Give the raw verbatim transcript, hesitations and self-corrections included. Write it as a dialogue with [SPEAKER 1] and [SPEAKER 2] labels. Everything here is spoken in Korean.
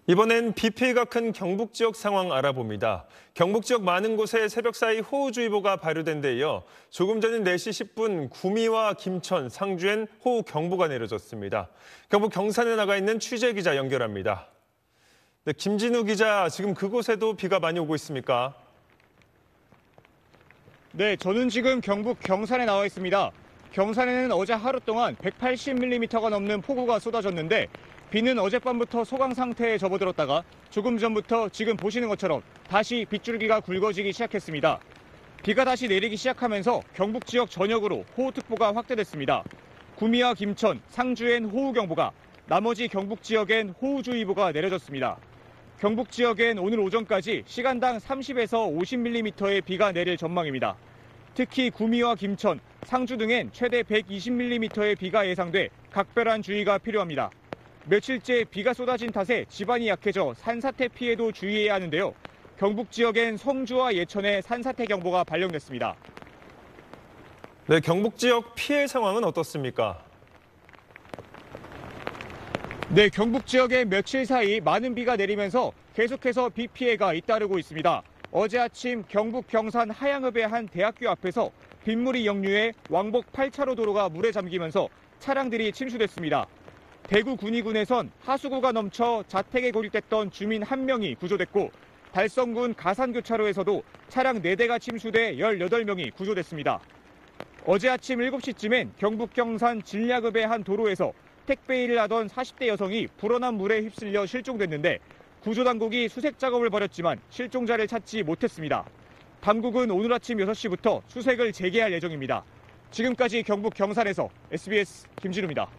[SPEAKER 1] 이번엔 비 피해가 큰 경북 지역 상황 알아봅니다. 경북 지역 많은 곳에 새벽 사이 호우주의보가 발효된 데 이어 조금 전인 네 시 십 분 구미와 김천, 상주엔 호우경보가 내려졌습니다. 경북 경산에 나가 있는 취재기자 연결합니다. 네, 김진우 기자, 지금 그곳에도 비가 많이 오고 있습니까?
[SPEAKER 2] 네, 저는 지금 경북 경산에 나와 있습니다. 경산에는 어제 하루 동안 백팔십 밀리미터가 넘는 폭우가 쏟아졌는데 비는 어젯밤부터 소강 상태에 접어들었다가 조금 전부터 지금 보시는 것처럼 다시 빗줄기가 굵어지기 시작했습니다. 비가 다시 내리기 시작하면서 경북 지역 전역으로 호우특보가 확대됐습니다. 구미와 김천, 상주엔 호우경보가, 나머지 경북 지역엔 호우주의보가 내려졌습니다. 경북 지역엔 오늘 오전까지 시간당 삼십에서 오십 밀리미터의 비가 내릴 전망입니다. 특히 구미와 김천, 상주 등엔 최대 백이십 밀리미터의 비가 예상돼 각별한 주의가 필요합니다. 며칠째 비가 쏟아진 탓에 지반이 약해져 산사태 피해도 주의해야 하는데요. 경북 지역엔 성주와 예천에 산사태 경보가 발령됐습니다.
[SPEAKER 1] 네, 경북 지역 피해 상황은 어떻습니까?
[SPEAKER 2] 네, 경북 지역에 며칠 사이 많은 비가 내리면서 계속해서 비 피해가 잇따르고 있습니다. 어제 아침 경북 경산 하양읍의 한 대학교 앞에서 빗물이 역류해 왕복 팔 차로 도로가 물에 잠기면서 차량들이 침수됐습니다. 대구 군위군에선 하수구가 넘쳐 자택에 고립됐던 주민 한 명이 구조됐고, 달성군 가산교차로에서도 차량 네 대가 침수돼 열여덟 명이 구조됐습니다. 어제 아침 일곱 시쯤엔 경북 경산 진략읍의 한 도로에서 택배 일을 하던 사십 대 여성이 불어난 물에 휩쓸려 실종됐는데 구조당국이 수색 작업을 벌였지만 실종자를 찾지 못했습니다. 당국은 오늘 아침 여섯 시부터 수색을 재개할 예정입니다. 지금까지 경북 경산에서 에스비에스 김진우입니다.